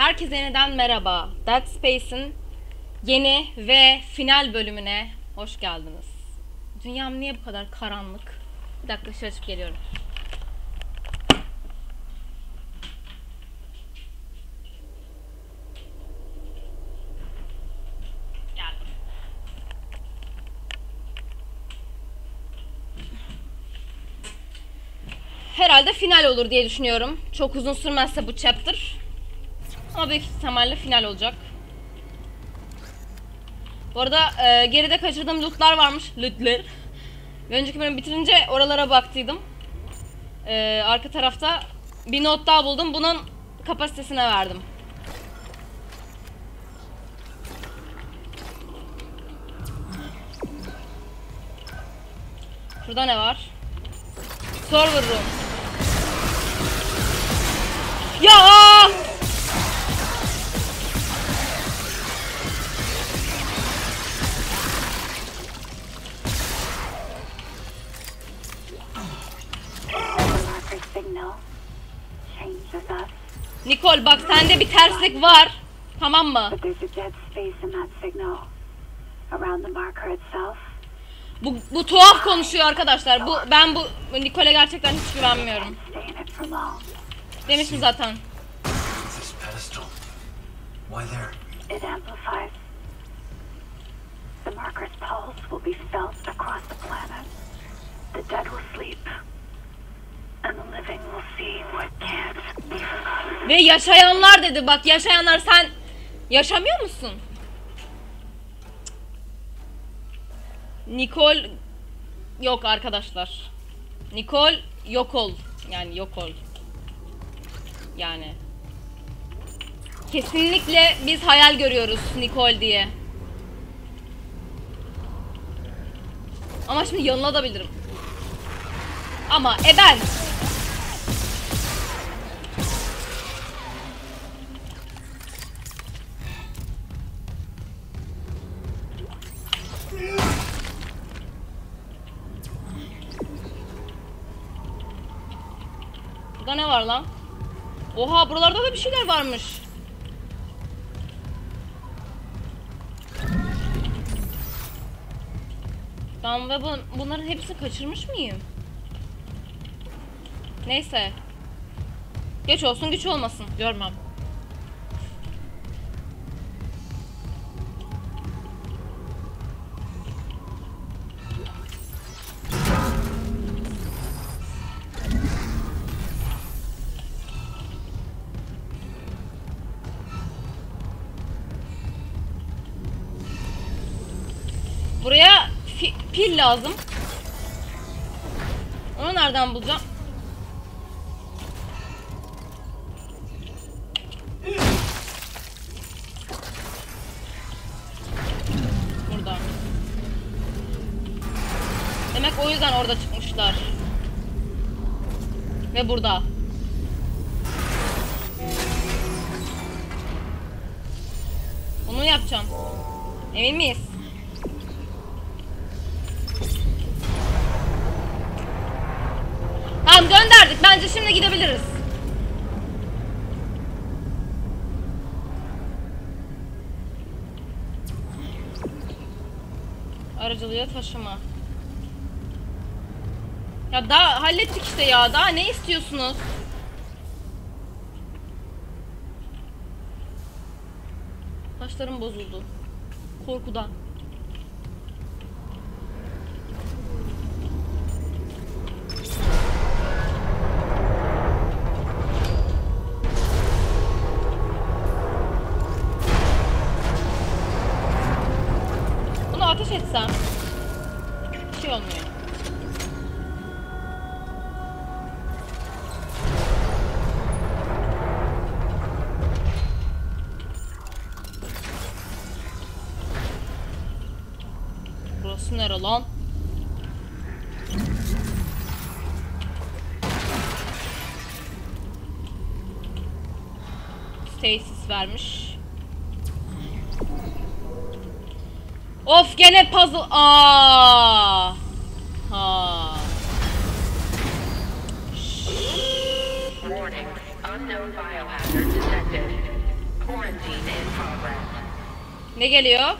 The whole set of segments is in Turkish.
Herkese yeniden merhaba. Dead Space'in yeni ve final bölümüne hoş geldiniz. Dünyam niye bu kadar karanlık? Bir dakika dışarı çıkıp geliyorum. Geldim. Herhalde final olur diye düşünüyorum. Çok uzun sürmezse bu chapter. Ama büyük ihtimalle final olacak. Bu arada geride kaçırdığım lootlar varmış. Lootlar. Önceki bölümü bitirince oralara baktıydım. Arka tarafta bir not daha buldum. Bunun kapasitesine verdim. Şurada ne var? Server room. Ya! Nicole bak sende bir terslik var. Tamam mı? Bu tuhaf konuşuyor arkadaşlar. Ben bu Nicole'e gerçekten hiç güvenmiyorum. Demiştim zaten. It amplifies. The marker's pulse will be felt across the planet. The dead will sleep. And the living will see what can't be forgotten. Ve yaşayanlar dedi. Bak yaşayanlar, sen yaşamıyor musun? Nicole yok arkadaşlar. Nicole yok ol. Yani yok ol. Yani kesinlikle biz hayal görüyoruz Nicole diye. Ama şimdi yanına da bilirim. Ama ben burada ne var lan? Oha, buralarda da bir şeyler varmış. Ben ve bunların hepsini kaçırmış mıyım? Neyse. Geç olsun güç olmasın. Görmem. Buraya pil lazım. Onu nereden bulacağım? Burada. Demek o yüzden orada çıkmışlar. Ve burada. Bunu yapacağım. Emin miyiz? Tamam, gönderdik. Bence şimdi gidebiliriz. Aracılığa taşıma. Ya daha hallettik işte ya. Daha ne istiyorsunuz? Taşlarım bozuldu. Korkudan. Bunu ateş etsem bir şey olmuyor. Burası nere lan? Stasis vermiş. Of, gene puzzle. Aa. Ha. Warning, unknown biohazard detected. Quarantine in progress. Ne geliyor?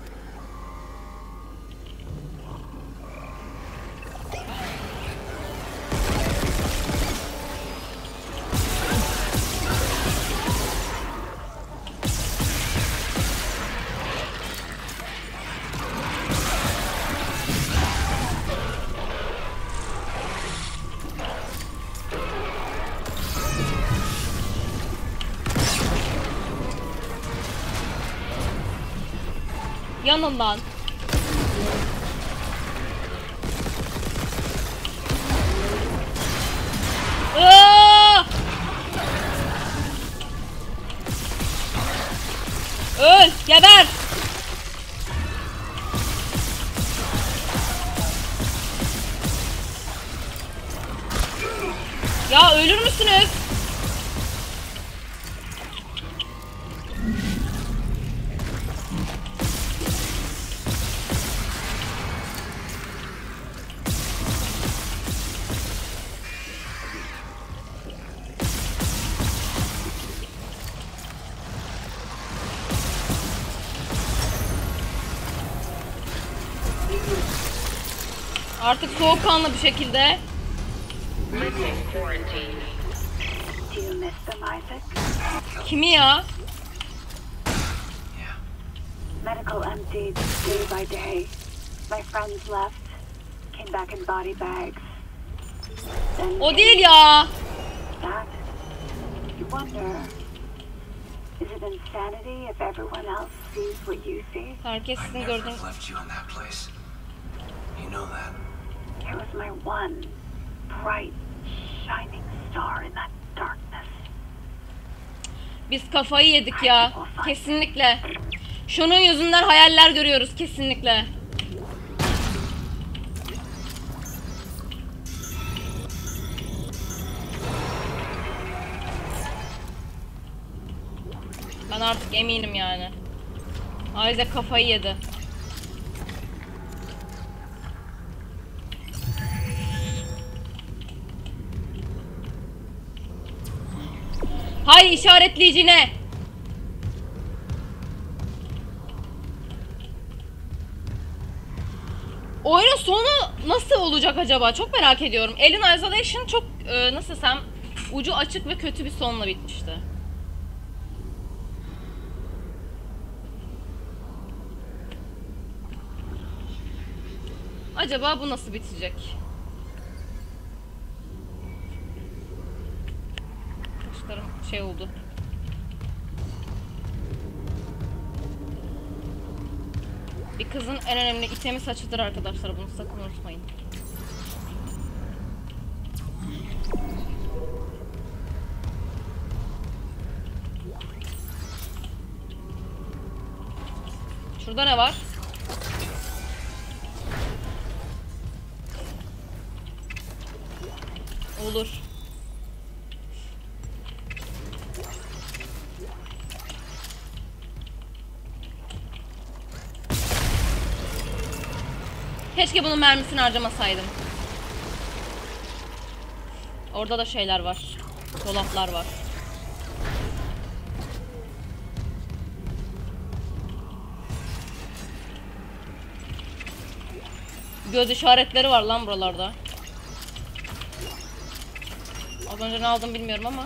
Yanından. Aa! Öl, geber. Ya ölür müsünüz? Artık soğukkanlı bir şekilde. Lifting quarantine. Do you miss them, Isaac? Kimi ya? Medical emptied day by day. My friends left, came back in body bags. Then O değil ya. that. You wonder, is it insanity if everyone else sees what you see? Herkes I sizin never gördüğünüz. left you in that place. You know that. It was my one bright, shining star in that darkness. Biz kafayı yedik ya. Kesinlikle. Şunun yüzünden hayaller görüyoruz kesinlikle. Ben artık eminim yani. Isaac kafayı yedi. Hay işaretleyicine. Oyunun sonu nasıl olacak acaba? Çok merak ediyorum. Alien Isolation çok nasıl desem ucu açık ve kötü bir sonla bitmişti. Acaba bu nasıl bitecek? Kaşlarım şey oldu. Bir kızın en önemli itemi saçıdır arkadaşlar. Bunu sakın unutmayın. Şurada ne var? Olur. Keşke bunun mermisini harcamasaydım. Orada da şeyler var. Dolaplar var. Göz işaretleri var lan buralarda. Az önce ne aldım bilmiyorum ama.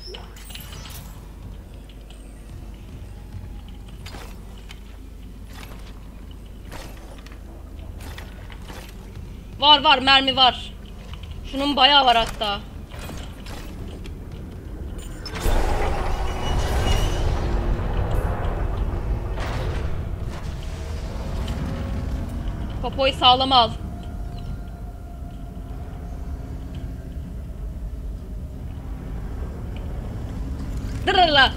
Var mermi var. Şunun bayağı var hatta. Popoyu sağlam al. Dırırla.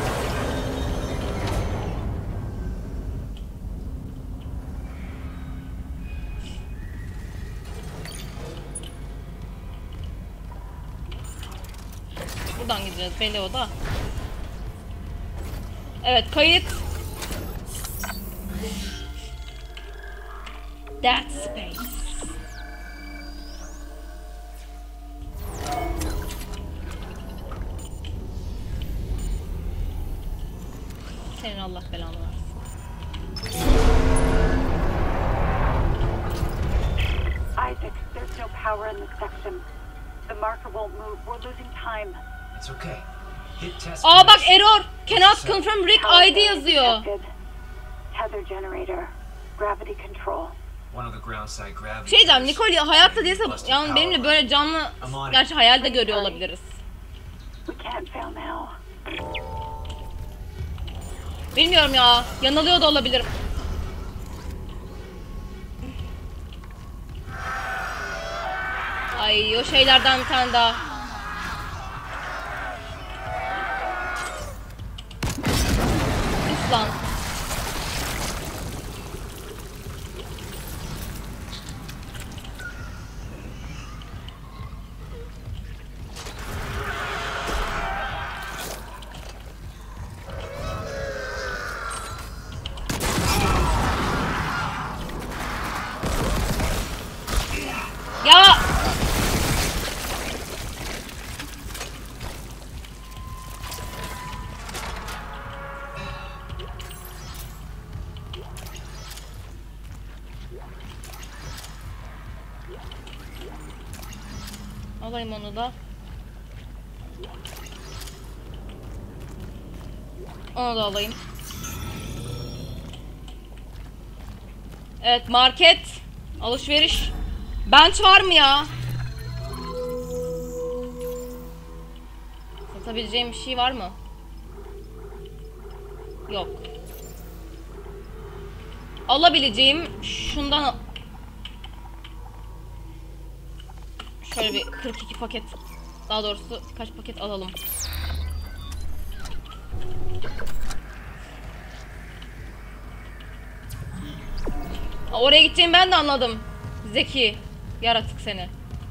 Buradan gideceğiz belli o da. Evet kayıt. That space. Senin Allah belanı versin. Isaac, there's no power in this section. The marker won't move. We're losing time. It's okay. Hit test. Aa bak error. Cannot confirm Rick ID yazıyor. Detected. Tether generator. Gravity control. One of the ground side gravity. Şey diyeceğim, Nicole hayatta değilse yani benimle böyle canlı, gerçi hayalde görüyor olabiliriz. We can't fail now. Bilmiyorum ya, yanılıyor da olabilirim. Ay o şeylerden bir tane daha. Üf lan. Ya! Alayım onu da. Onu da alayım. Evet, market, alışveriş. Bench var mı ya? Satabileceğim bir şey var mı? Yok. Alabileceğim şundan... Şöyle bir 42 paket, daha doğrusu kaç paket alalım. Oraya gideceğimi ben de anladım. Zeki yaratık seni.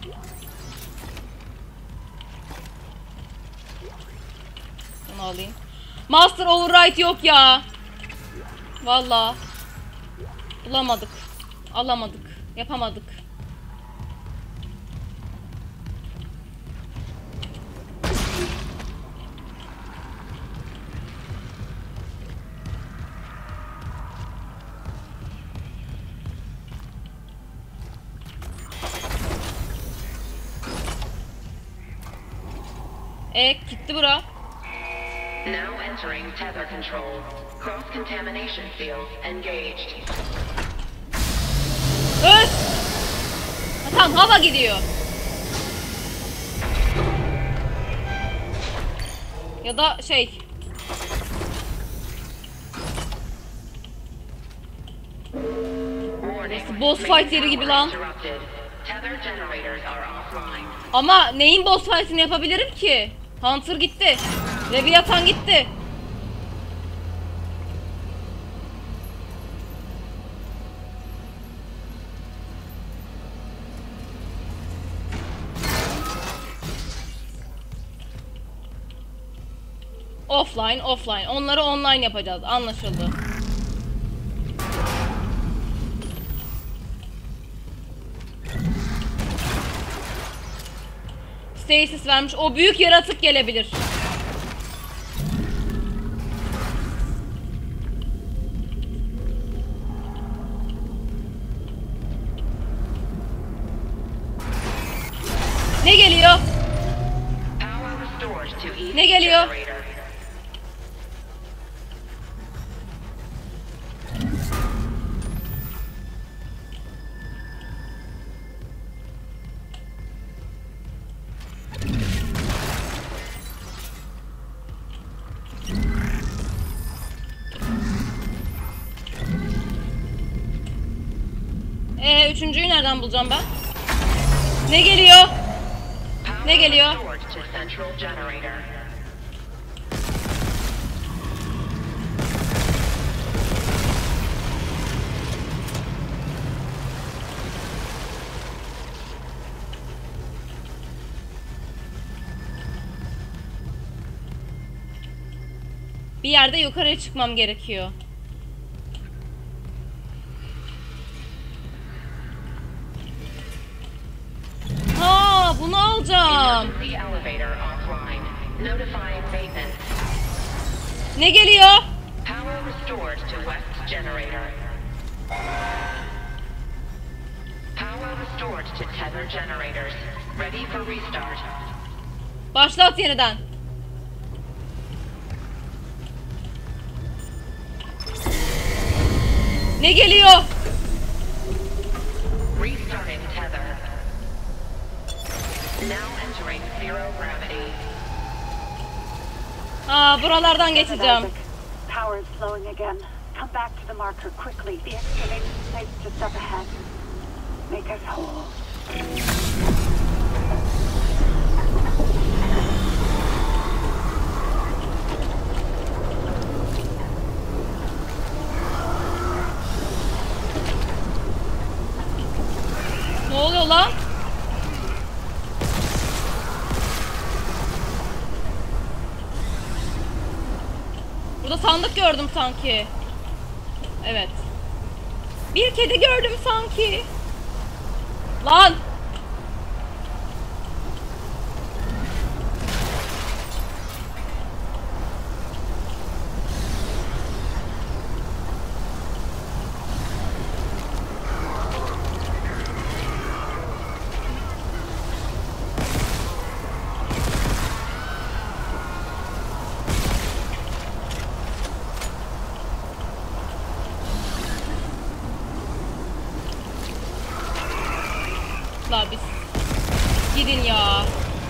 Bunu alayım. Master Override yok ya. Vallahi bulamadık. Alamadık. Yapamadık. Gitti bura. Now entering tether control. Cross-contamination field engaged. Öt! Tamam, hava gidiyor. Ya da şey. Warning. Boss fight yeri gibi lan. Interrupted. Tether generators are offline. Ama neyin boss fight'ini yapabilirim ki? Hunter gitti. Leviathan gitti. Offline. Onları online yapacağız. Anlaşıldı. Stasis vermiş. O büyük yaratık gelebilir. Ne geliyor? Power restored to each Ne geliyor? generator. Üçüncüyü nereden bulacağım ben? Ne geliyor? Ne geliyor? Power restored to central generator. Bir yerde yukarıya çıkmam gerekiyor. Ha, bunu alacağım. Emergency elevator offline. Notifying maintenance. Ne geliyor? Power restored to West Generator. Power restored to Tether generators. Ready for restart. Başlat yeniden. Ne geliyor? Restarting Tether. Now entering zero gravity. Buralardan geçeceğim. Isaac, power is flowing again. Come back to the marker quickly. The excavation site's just up ahead. Make us whole. Ne oluyor lan? Burada sandık gördüm sanki. Evet. Bir kedi gördüm sanki. Lan! La biz. Gidin ya.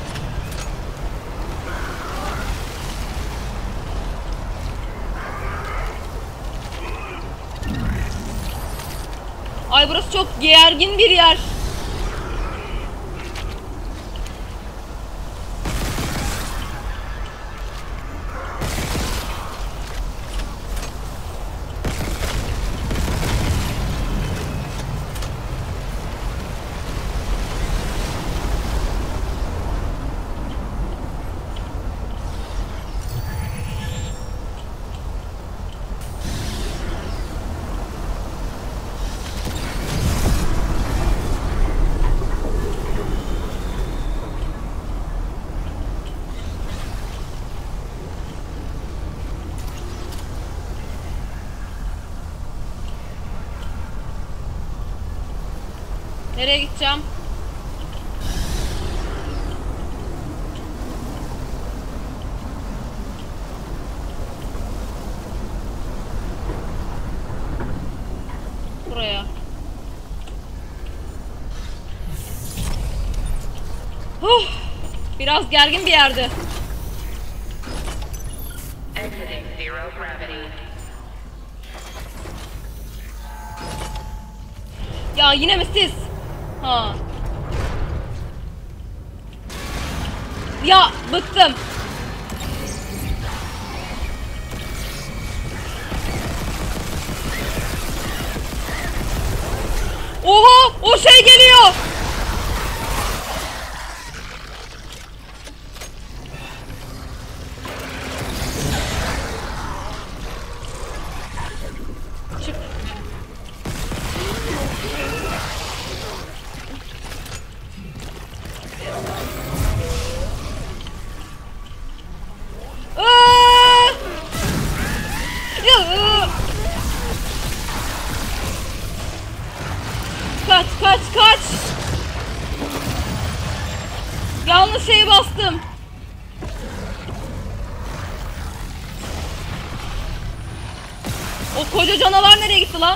Ay burası çok gergin bir yer. Nereye gideceğim? Buraya. Biraz gergin bir yerdi. Exiting zero gravity. Ya yine mi siz? Ha. Ya bıktım. Oha! O şey geliyor. Çık. Kaç kaç kaç. Yanlış şeye bastım. O koca canavar nereye gitti lan?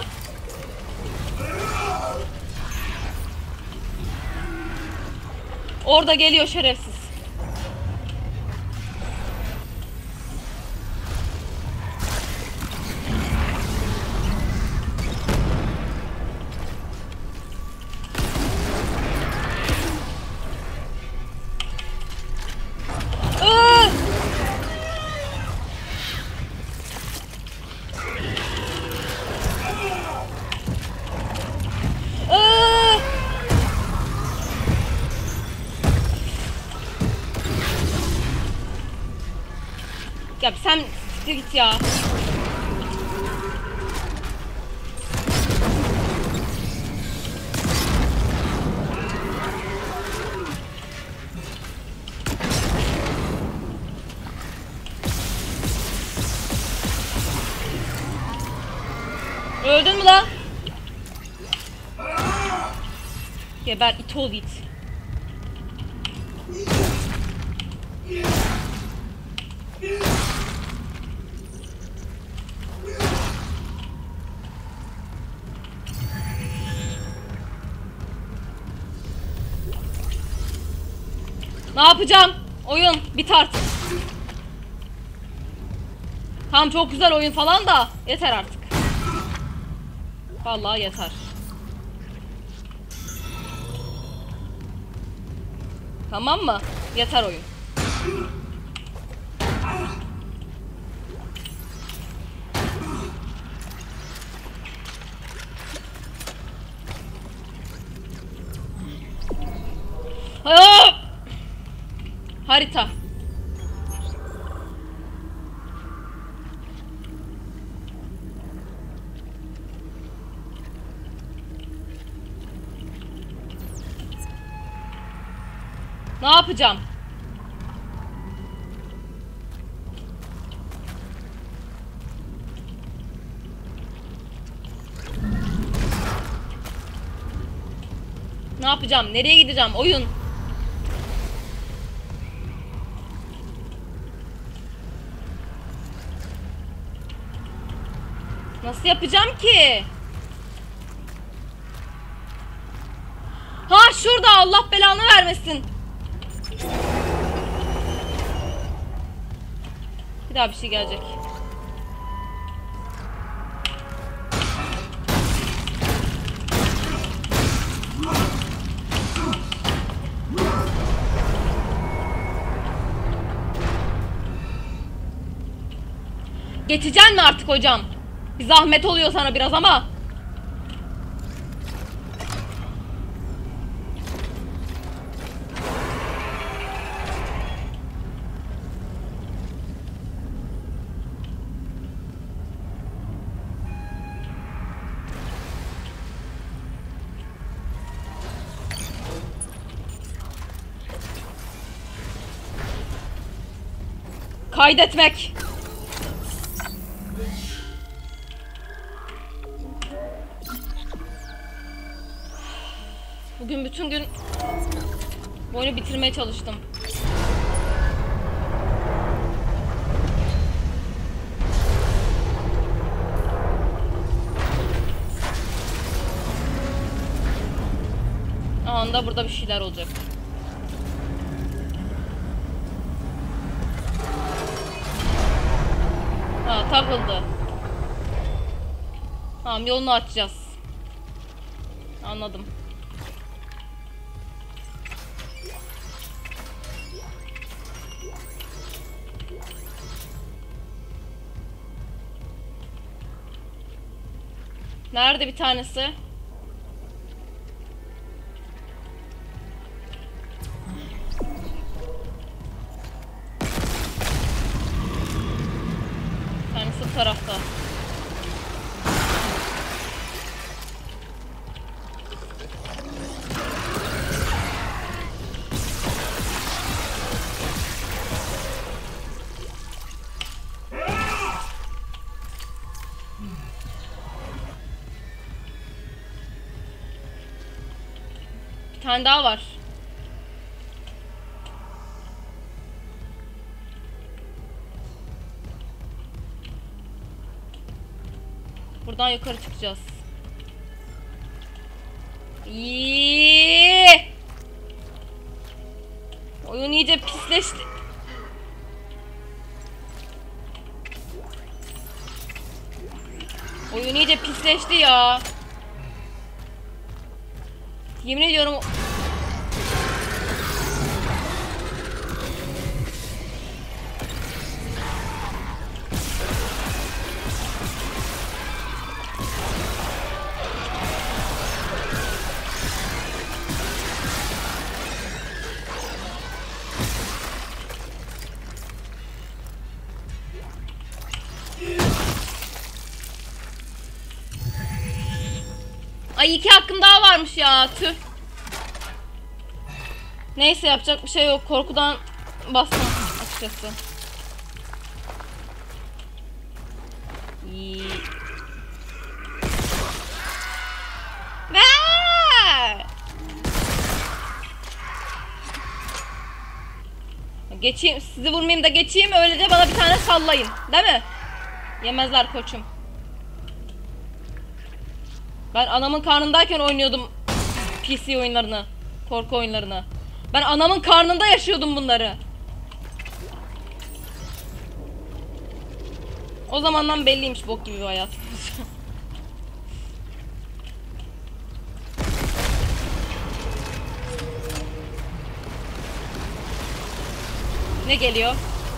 Orada geliyor şerefsiz. Ya sen siktir git ya. Öldün mü lan? Geber it ol it. Ne yapacağım? Oyun bit artık. Tamam çok güzel oyun falan da yeter artık. Vallahi yeter. Tamam mı? Yeter oyun. Hop! Harita. Ne yapacağım? Ne yapacağım? Nereye gideceğim? Oyun. Nasıl yapacağım ki? Ha şurada, Allah belanı vermesin. Bir daha bir şey gelecek. Geçeceksin mi artık hocam? Bir zahmet oluyor sana biraz ama. Kaydetmek. Bugün bütün gün bu oyunu bitirmeye çalıştım. Anda burada bir şeyler olacak. Ha, takıldı. Tamam, yolunu açacağız. Anladım. Nerede bir tanesi? Bir tanesi bu tarafta. Bir tane daha var. Buradan yukarı çıkacağız. İyi. Oyun iyice pisleşti. Oyun iyice pisleşti ya. Yemin ediyorum. Ay 2 hakkım daha varmış ya. Tüh. Neyse yapacak bir şey yok. Korkudan bastım açıkçası. Geçeyim, sizi vurmayayım da geçeyim, öylece bana bir tane sallayın. Değil mi? Yemezler koçum. Ben anamın karnındayken oynuyordum PC oyunlarını, korku oyunlarını. Ben anamın karnında yaşıyordum bunları. O zamandan belliymiş bok gibi bir hayat. Ne geliyor?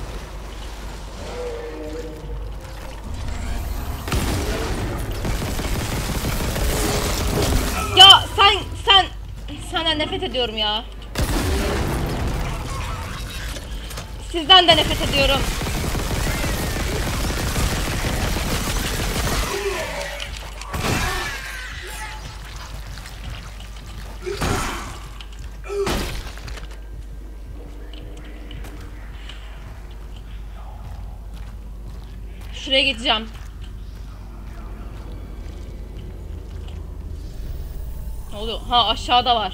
Ya senden nefret ediyorum ya. Sizden de nefret ediyorum. Şuraya gideceğim. Ne oluyor? Ha, aşağıda var.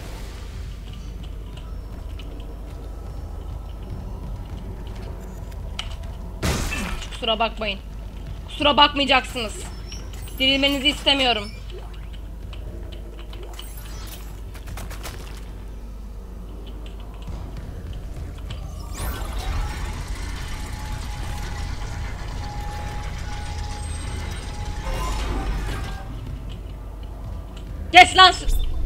Kusura bakmayın. Kusura bakmayacaksınız. Dirilmenizi istemiyorum. Geç lan!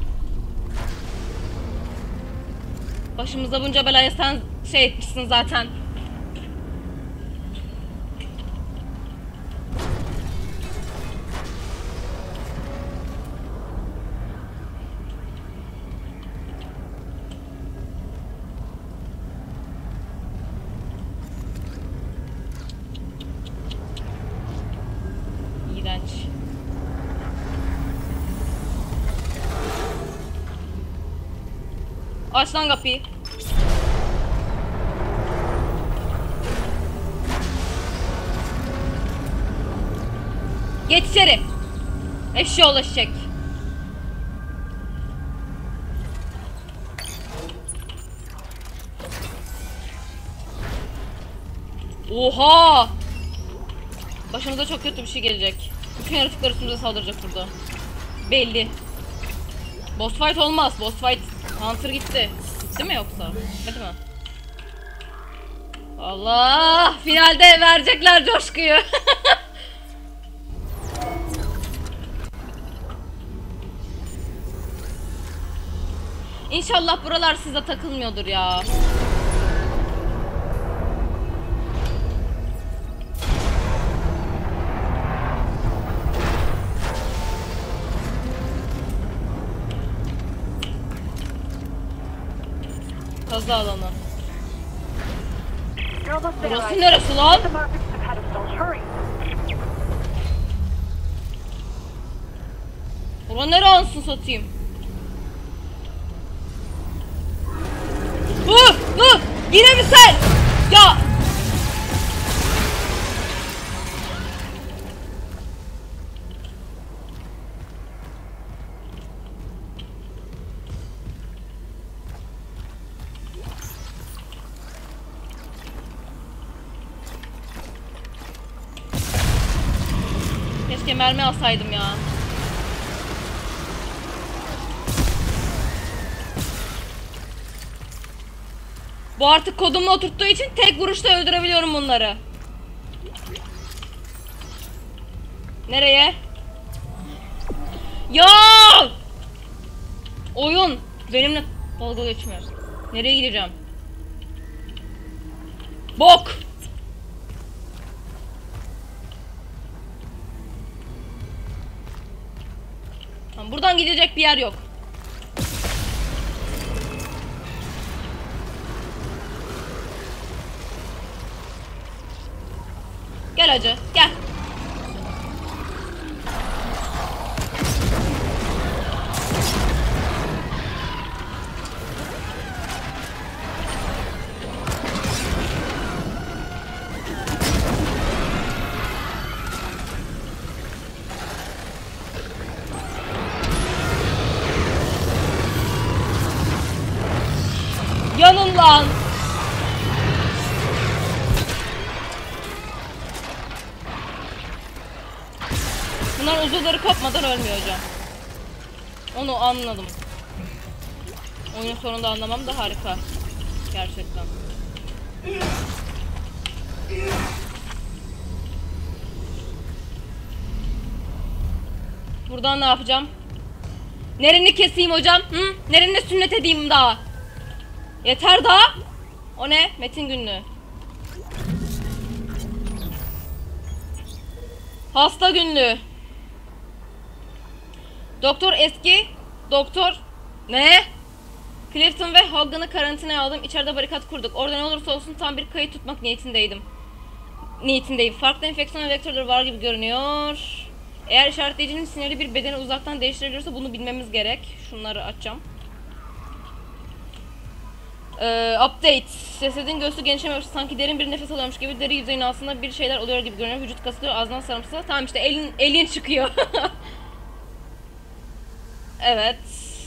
Başımıza bunca belaya sen şey etmişsin zaten. İğrenç. Aç lan kapıyı. Geç içeri. Eşşoğlu eşek. Oha! Başımıza çok kötü bir şey gelecek. Bütün yaratıklar üstümüze saldıracak burada. Belli. Boss fight olmaz. Boss fight. Hunter gitti. Gitti mi yoksa? Gitmedi mi? Allah! Finalde verecekler coşkuyu. İnşallah buralar size takılmıyordur ya. Kaza alanı. You're almost there. Burası Riley. neresi lan? The markers to the pedestal. Hurry. Ulan nere ansın satayım? Yine mi sen? Ya! Keşke mermi alsaydım ya. Bu artık kodumla oturttuğu için tek vuruşta öldürebiliyorum bunları. Nereye? Ya! Oyun benimle dalga geçmiyor. Nereye gideceğim? Bok! Tamam, buradan gidecek bir yer yok. Gel hacı, gel. Yanın lan. Bunlar uzuvları kopmadan ölmüyor hocam. Onu anladım. Oyunun sonunda anlamam da harika. Gerçekten. Buradan ne yapacağım? Nereni keseyim hocam? Hı? Nereni sünnet edeyim daha? Yeter daha. O ne? Metin günlüğü. Hasta günlüğü. Doktor eski. Doktor. Ne? Clifton ve Hogan'ı karantinaya aldım. İçeride barikat kurduk. Orada ne olursa olsun tam bir kayıt tutmak niyetindeyim. Farklı enfeksiyon vektörleri var gibi görünüyor. Eğer işaretleyicinin sinyali bir bedeni uzaktan değiştirebiliyorsa bunu bilmemiz gerek. Şunları açacağım. Update. Cesedin göğsü genişlememiş. Sanki derin bir nefes alıyormuş gibi. Deri yüzeyinin altında bir şeyler oluyor gibi görünüyor. Vücut kasılıyor. Ağzından sarımsı. Tamam işte elin çıkıyor. Evet.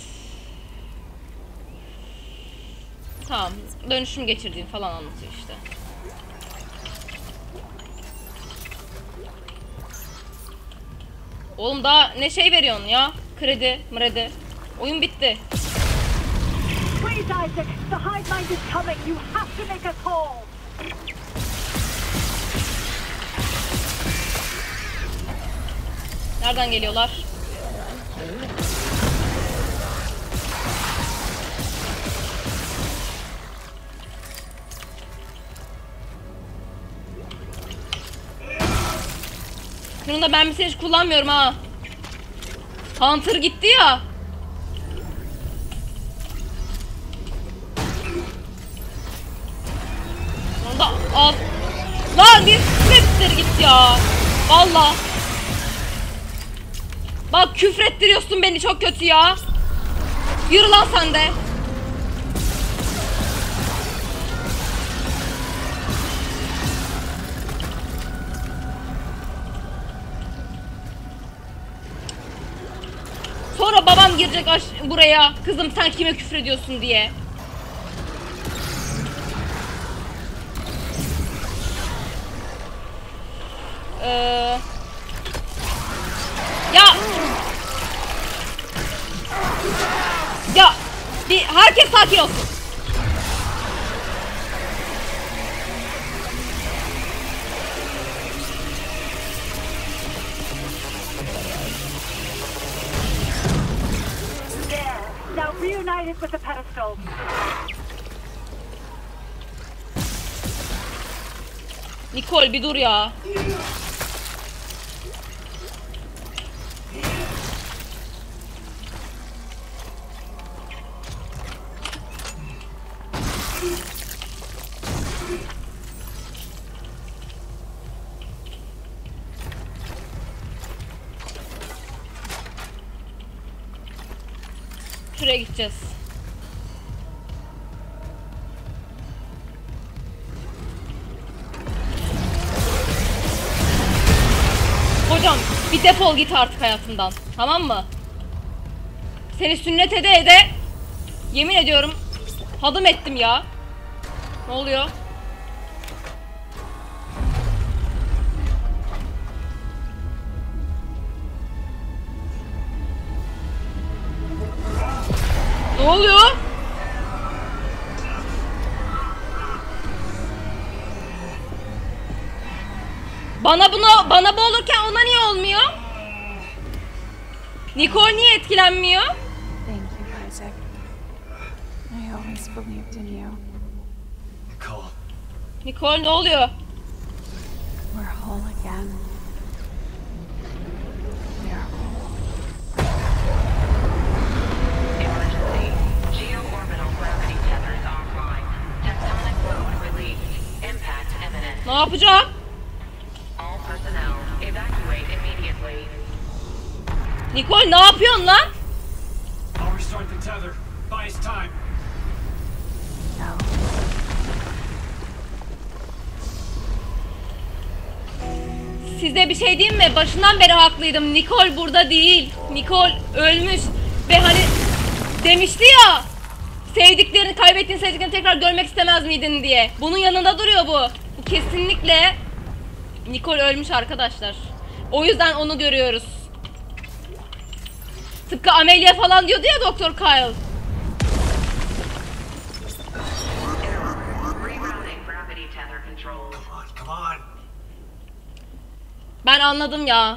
Tamam. Dönüşüm geçirdiğim falan anlatıyor işte. Oğlum daha ne şey veriyorsun ya? Kredi, mredi. Oyun bitti. Please, Isaac, the hive mind is coming. You have to make us whole. Nereden geliyorlar? Şunu da ben bir hiç kullanmıyorum ha. Hunter gitti ya. Onu da al. Lan bir siktir git ya. Vallahi. Bak küfrettiriyorsun beni çok kötü ya. Yürü lan sen de. Sonra babam girecek buraya. Kızım sen kime küfür ediyorsun diye. Ya. Ya. Herkes sakin olsun. Now reunited with the pedestal. Nicole bir dur ya. Şuraya gideceğiz. Hocam bir defol git artık hayatımdan. Tamam mı? Seni sünnet ede ede yemin ediyorum hadım ettim ya. Ne oluyor? Ne oluyor? Bana bu olurken ona niye olmuyor? Nicole niye etkilenmiyor? Thank you, Isaac. I always believed in you. Nicole. Nicole ne oluyor? We're whole again. We are whole. Emergency. Geo-orbital gravity tethers offline. Tectonic load released. Impact imminent. Ne yapacağım? All personnel, evacuate immediately. Nicole ne yapıyorsun lan? I'll restart the tether. Buy us time. No. Size bir şey diyeyim mi? Başından beri haklıydım. Nicole burada değil. Nicole ölmüş. Ve hani demişti ya, sevdiklerini, kaybettiğin sevdiklerini tekrar görmek istemez miydin diye. Bunun yanında duruyor bu. Bu kesinlikle Nicole ölmüş arkadaşlar. O yüzden onu görüyoruz. Tıpkı Amelia falan diyordu ya Doktor Kyle. Rerouting gravity tether controls. Come on. Ben anladım ya.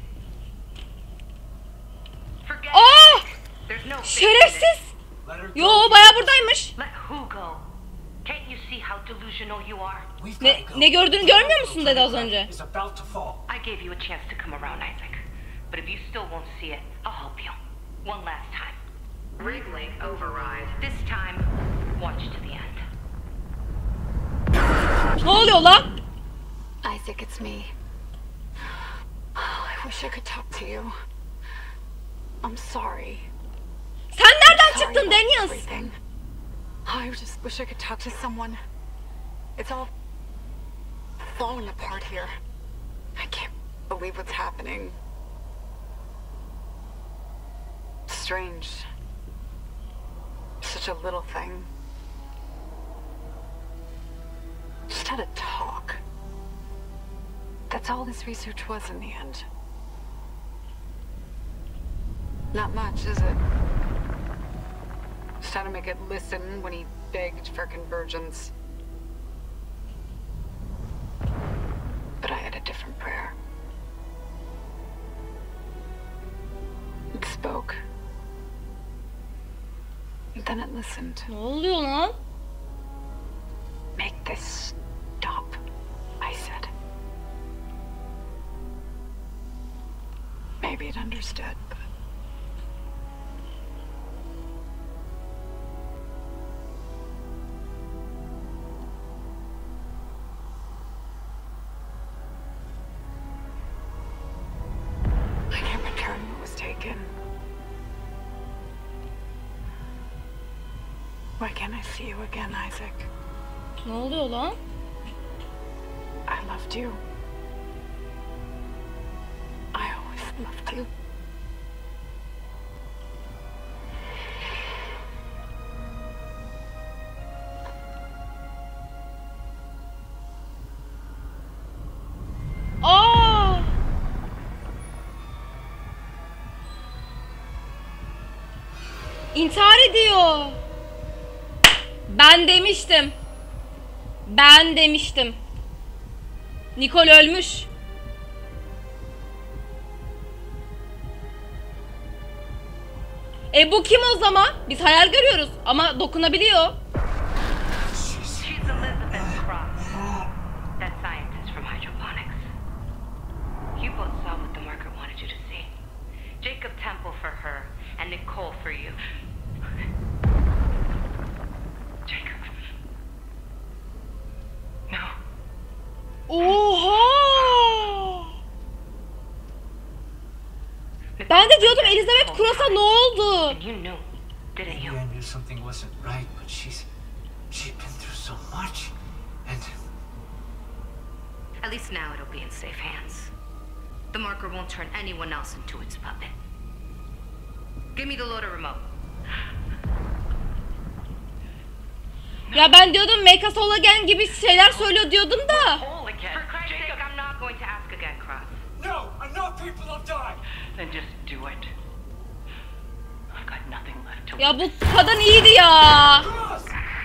Forget Aa! it. There's no fixing it. Şerefsiz. Let her go. Yo bayağı buradaymış. Let who go? Can't you see how delusional you are? We've Ne, gotta go. ne gördüğünü görmüyor musun dedi az önce. Is about to fall. I gave you a chance to come around, Isaac. But if you still won't see it, I'll help you. One last time. Wriggling override. This time, watch to the end. Ne oluyor lan? Isaac, it's me. I wish I could talk to you. I'm sorry. Sen nereden Sorry çıktın about Daniels? everything. I just wish I could talk to someone. It's all falling apart here. I can't believe what's happening. Strange. Such a little thing. Just had a talk. That's all this research was in the end. Not much, is it? Just had to make it listen when he begged for convergence. But I had a different prayer. It spoke. And then it listened. Ne oluyor lan? Make this stop, I said. Maybe it understood, but... I can't return what was taken. Why can't I see you again, Isaac? Ne oluyor lan? I loved you. I always loved you. Aa! İntihar ediyor. Ben demiştim. Ben demiştim. Nicole ölmüş. Bu kim o zaman? Biz hayal görüyoruz ama dokunabiliyor. She's Elizabeth Cross, that scientist from hydroponics. You both saw what the marker wanted you to see. Jacob Temple for her, and Nicole for you. Jacob. No. Oha! Ben de diyordum Elizabeth Cross'a ne oldu? And you knew, didn't you? Yeah, I knew something wasn't right, but she's been through so much, and At least now it'll be in safe hands. The marker won't turn anyone else into its puppet. Give me the loader remote. Ya ben diyordum Make Us Whole Again gibi şeyler söylüyor diyordum da. For Christ's sake, I'm not going to ask again, Cross. no, enough people have died. Then just do it. I've got nothing left to Ya bu kadın iyiydi ya. Cross!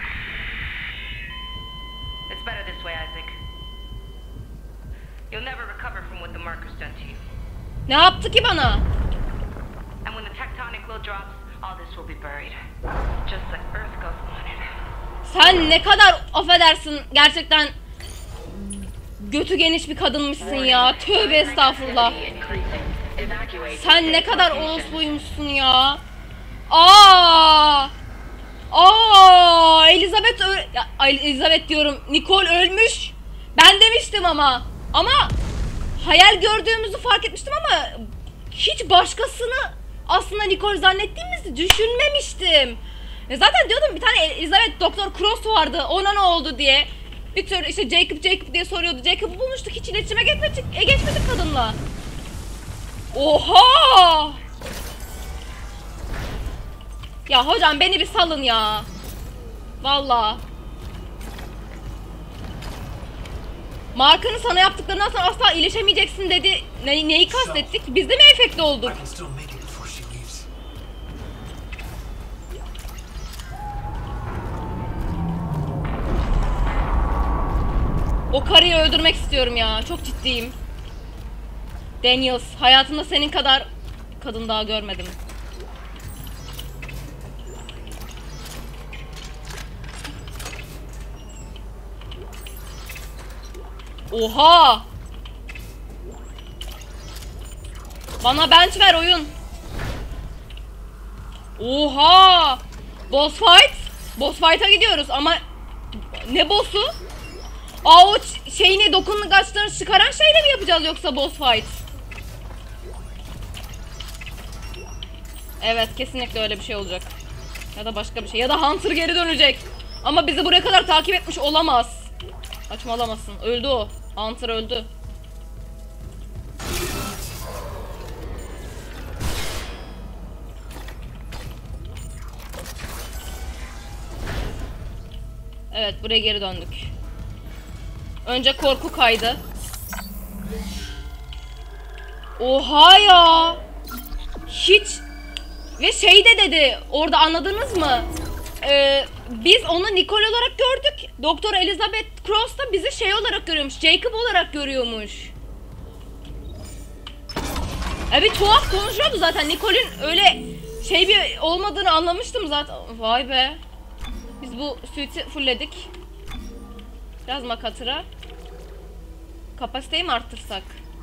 It's better this way, Isaac. You'll never recover from what the marker's done to you. Ne yaptı ki bana? And when the tectonic load drops, all this will be buried. Just like Earth goes on it. Sen ne kadar affedersin gerçekten götü geniş bir kadınmışsın ya. Tövbe estağfurullah. Sen ne kadar orospuymuşsun ya. Aa! Aa! Elizabeth diyorum. Nicole ölmüş. Ben demiştim ama. Ama hayal gördüğümüzü fark etmiştim ama hiç başkasını aslında Nicole zannettiğimizi düşünmemiştim. Zaten diyordum bir tane Elizabeth Doktor Cross vardı. Ona ne oldu diye. Bir türlü işte Jacob diye soruyordu. Jacob'u bulmuştuk. Hiç iletişime geçmedik kadınla. Oha! Ya hocam beni bir salın ya. Vallahi. Markanın sana yaptıklarından sonra asla iyileşemeyeceksin dedi. Neyi kastettik? Biz de mi enfekte olduk? I can still make it before she leaves. O karıyı öldürmek istiyorum ya. Çok ciddiyim. Daniels, hayatımda senin kadar kadın daha görmedim. Oha! Bana bench ver oyun. Oha! Boss fight. Boss fight'a gidiyoruz ama ne boss'u? Aa, o şeyini, dokungaçlarını çıkaran şeyle mi yapacağız yoksa boss fight? Evet, kesinlikle öyle bir şey olacak. Ya da başka bir şey. Ya da Hunter geri dönecek. Ama bizi buraya kadar takip etmiş olamaz. Saçmalamasın. Öldü o. Hunter öldü. Evet, buraya geri döndük. Önce korku kaydı. Oha ya. Hiç. Ve şey de dedi. Orada anladınız mı? Biz onu Nicole olarak gördük. Doktor Elizabeth Cross da bizi şey olarak görüyormuş. Jacob olarak görüyormuş. Bir tuhaf konuşuyordu zaten. Nicole'in öyle şey bir olmadığını anlamıştım zaten. Vay be. Biz bu suite'i fullledik. Biraz makatıra. Kapasiteyi mi arttırsak?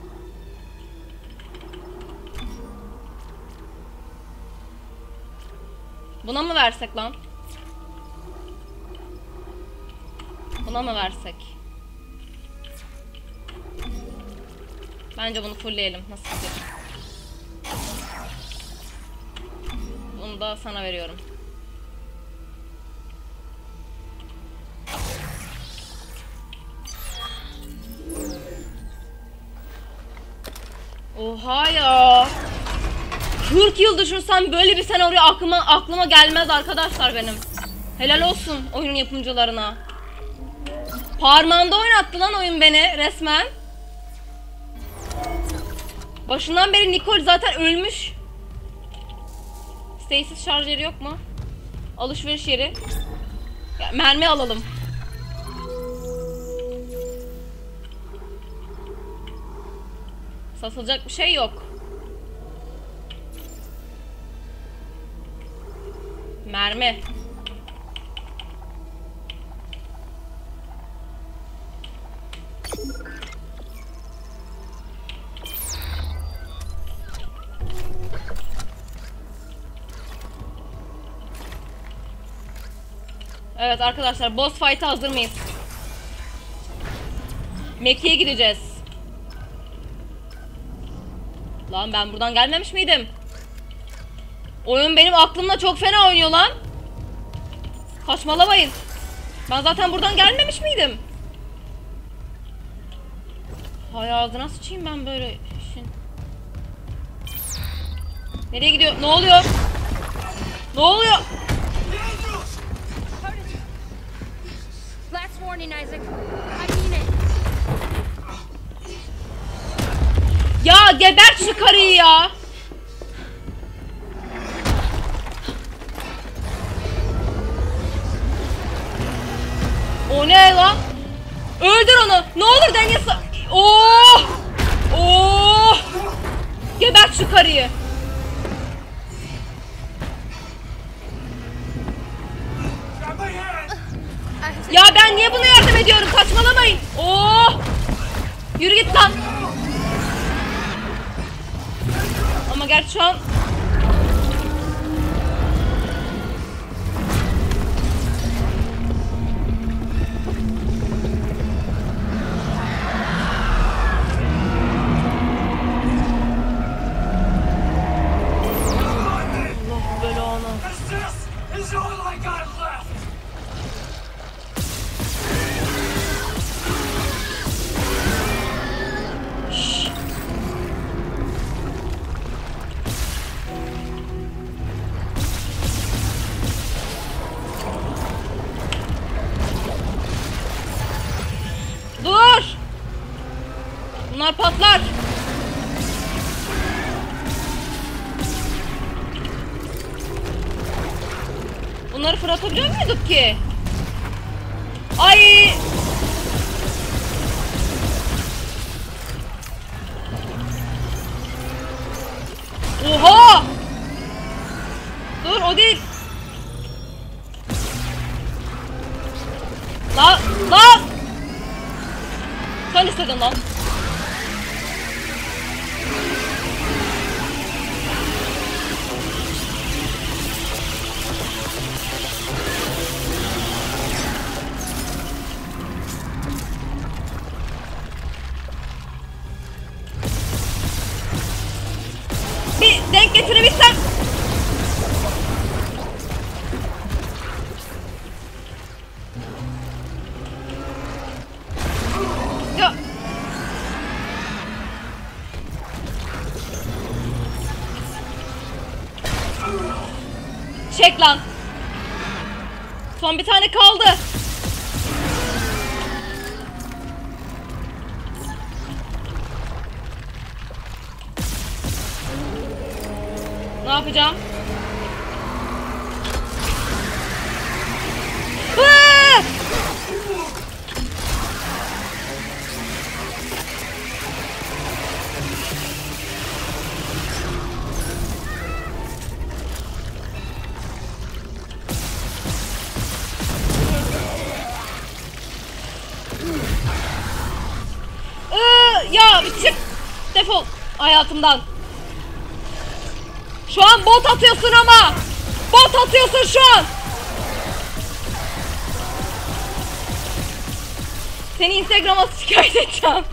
Buna mı versek lan? Buna mı versek? Bence bunu fullleyelim. Nasıl fikir? Bunu da sana veriyorum. Oha ya. 40 yıl düşünsem böyle bir senaryo aklıma gelmez arkadaşlar benim. Helal olsun oyun yapımcılarına. Parmağında oynattı lan oyun beni resmen. Başından beri Nicole zaten ölmüş. Stasis şarj yeri yok mu? Alışveriş yeri. Ya, mermi alalım. Satılacak bir şey yok. Mermi. Evet arkadaşlar, boss fight'a hazır mıyız? Meki'ye gideceğiz. Lan ben buradan gelmemiş miydim? Oyun benim aklımla çok fena oynuyor lan. Saçmalamayın. Ben zaten buradan gelmemiş miydim? Hay ağzına sıçayım ben böyle işin. Nereye gidiyor? Ne oluyor? Ne oluyor? Last warning, Isaac. I mean it. Ya gebert şu karıyı ya. O ne lan? Öldür onu. Ne olur dengesi. Oh! Oh! Gebert şu karıyı. Ya ben niye buna yardım ediyorum? Saçmalamayın. Oh! Yürü git lan. Ama gerçi şu an dur. Bunlar patlar. Bunları fırlatabiliyor muyduk ki? Ay! Sen istedin lan. Bir denk getirebilsem. Ya. Çek lan. Son bir tane kaldı. Ne yapacağım? Aa! Ya bir çık. Defol hayatımdan. Şu an bot atıyorsun ama. Bot atıyorsun şu an. Seni Instagram'a şikayet edeceğim.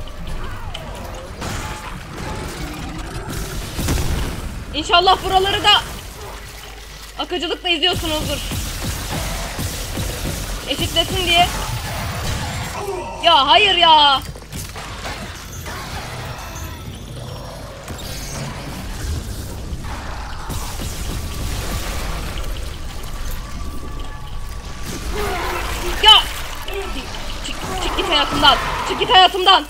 İnşallah buraları da akıcılıkla izliyorsunuzdur. Eşitlesin diye. Ya hayır ya. Ya. Çık git hayatımdan. Çık git hayatımdan.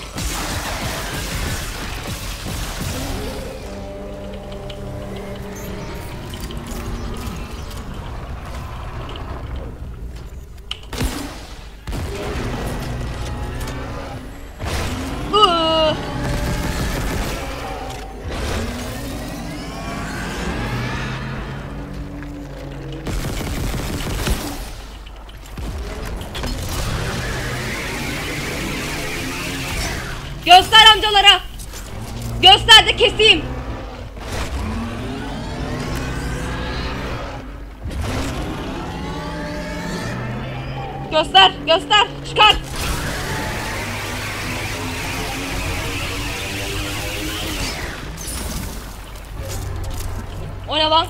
Göster amcalara. Göster de keseyim. Göster, göster. Çıkar. O ne lan?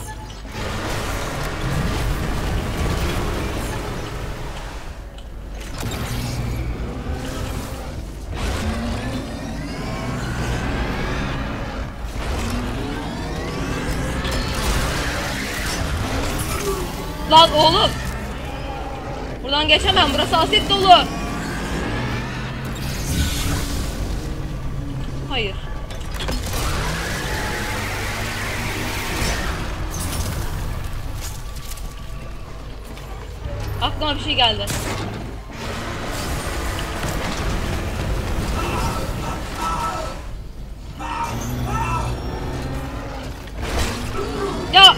Lan oğlum. Buradan geçemem. Burası asit dolu. Hayır. Aklıma bir şey geldi. Ya.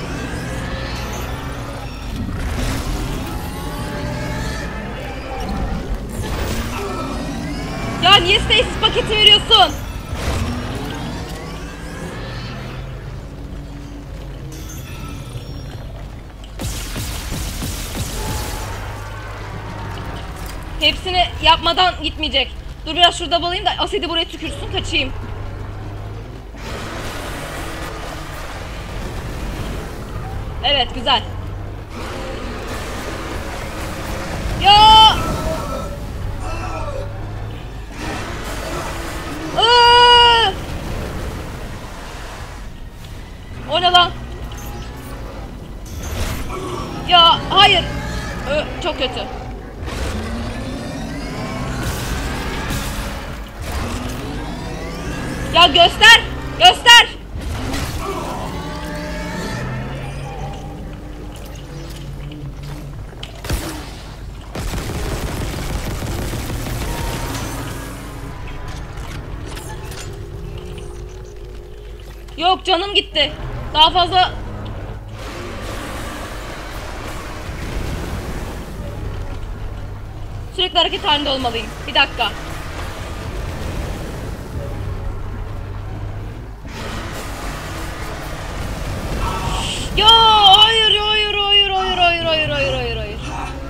Ya niye stasis paketi veriyorsun? Hepsini yapmadan gitmeyecek. Dur biraz şurada balayım da asidi buraya tükürsün, kaçayım. Evet, güzel. Ya! O ne lan? Ya hayır. Çok kötü. Ya göster. Göster. Yok, canım gitti. Daha fazla. Sürekli hareket halinde olmalıyım. Bir dakika. Ya hayır hayır hayır hayır hayır hayır hayır hayır hayır.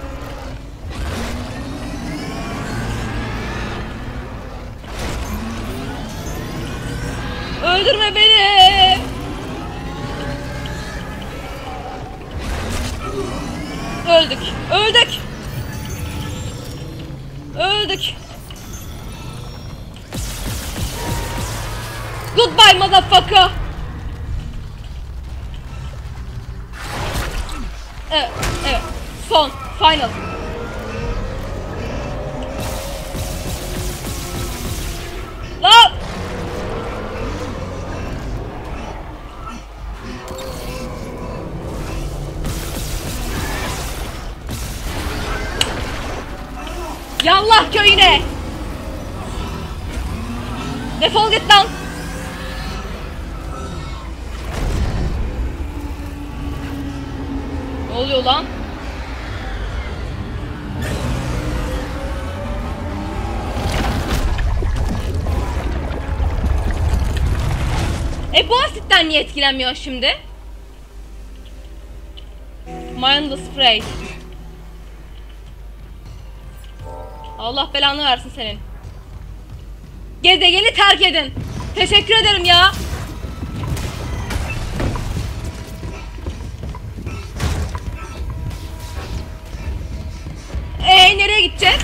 Öldürme beni. Öldük. Öldük. Öldük. Goodbye motherfucker. Evet, evet. Son, final. Lan! Yallah köyüne! Defol git lan! Ne oluyor lan? Bu asitten niye etkilenmiyor şimdi? Mindless spray. Allah belanı versin senin. Gezegeni terk edin. Teşekkür ederim ya. Nereye gideceğiz?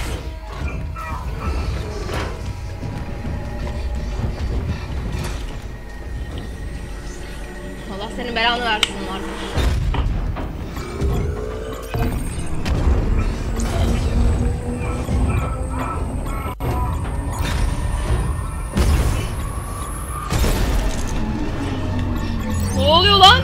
Allah senin belanı versin artık. Ne oluyor lan?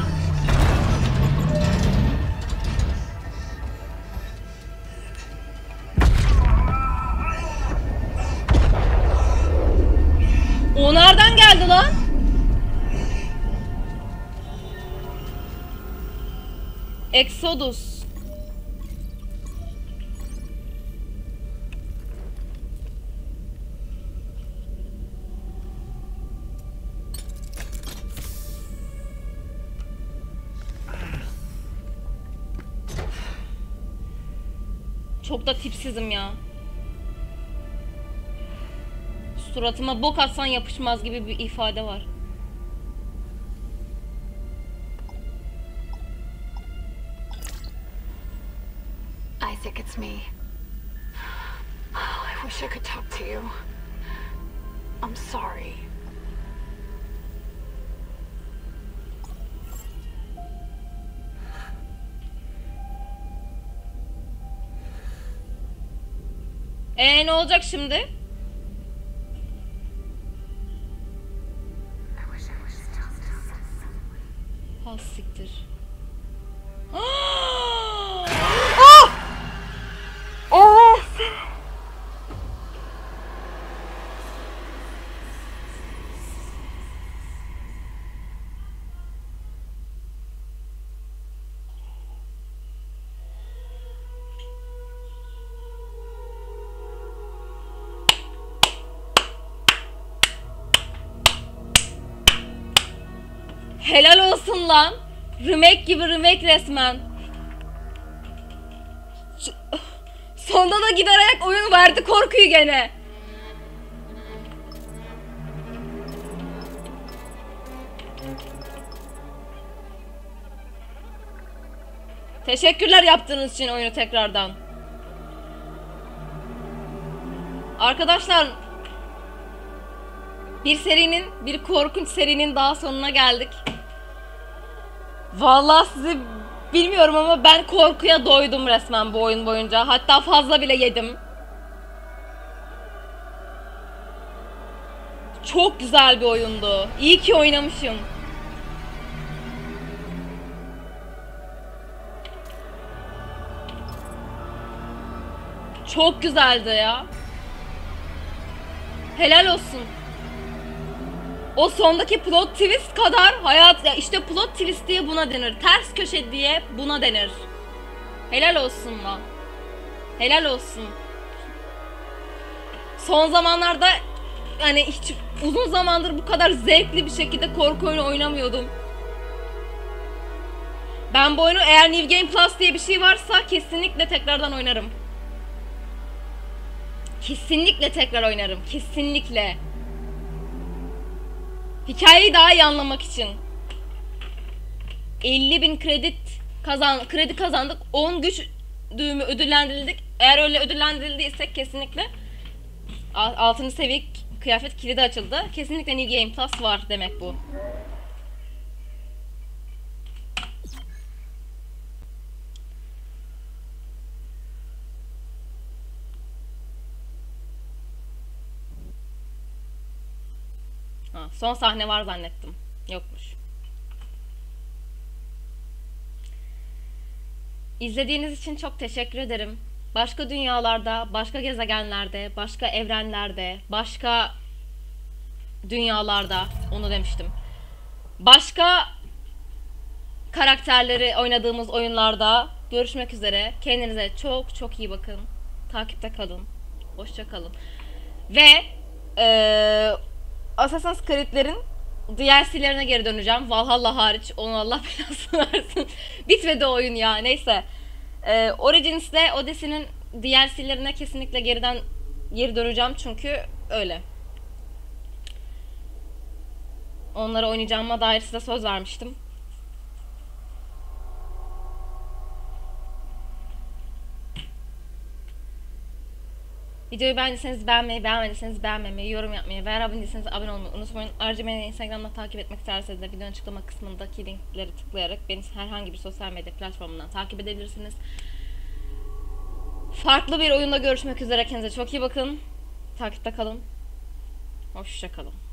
O nereden geldi lan? Exodus. Çok da tipsizim ya. Suratıma bok atsan yapışmaz gibi bir ifade var. Isaac, it's me. I wish I could talk to you. I'm sorry. Ne olacak şimdi? Ha siktir. Helal olsun lan. Remake gibi remake resmen. Sonda da giderek oyun verdi korkuyu gene. Teşekkürler yaptığınız için oyunu tekrardan. Arkadaşlar, bir korkunç serinin daha sonuna geldik. Vallahi sizi bilmiyorum ama ben korkuya doydum resmen bu oyun boyunca. Hatta fazla bile yedim. Çok güzel bir oyundu. İyi ki oynamışım. Çok güzeldi ya. Helal olsun. O sondaki plot twist kadar hayat ya, işte plot twist diye buna denir. Ters köşe diye buna denir. Helal olsun lan. Helal olsun. Son zamanlarda yani hiç uzun zamandır bu kadar zevkli bir şekilde korku oyunu oynamıyordum. Ben bu oyunu eğer New Game Plus diye bir şey varsa kesinlikle tekrardan oynarım. Kesinlikle tekrar oynarım. Kesinlikle. Hikayeyi daha iyi anlamak için. 50.000 kredi kazandık. 10 güç düğümü ödüllendirildik. Eğer öyle ödüllendirildiysek kesinlikle 6. seviye kıyafet kilidi açıldı. Kesinlikle New Game Plus var demek bu. Ha, son sahne var zannettim. Yokmuş. İzlediğiniz için çok teşekkür ederim. Başka dünyalarda, başka gezegenlerde, başka evrenlerde, başka dünyalarda, onu demiştim. Başka karakterleri oynadığımız oyunlarda görüşmek üzere. Kendinize çok çok iyi bakın. Takipte kalın. Hoşça kalın. Ve Assassin's Creed'lerin DLC'lerine geri döneceğim. Valhalla hariç. Onu Allah belasını versin. Bitmedi o oyun ya. Neyse. Origins'te Odyssey'nin DLC'lerine kesinlikle geri döneceğim. Çünkü öyle. Onları oynayacağıma dair size söz vermiştim. Videoyu beğendiyseniz beğenmeyi, beğenmediyseniz beğenmemeyi, yorum yapmayı ve abone değilseniz abone olmayı unutmayın. Ayrıca beni Instagram'da takip etmek isterseniz de videonun açıklama kısmındaki linkleri tıklayarak beni herhangi bir sosyal medya platformundan takip edebilirsiniz. Farklı bir oyunda görüşmek üzere. Kendinize çok iyi bakın. Takipte kalın. Hoşça kalın.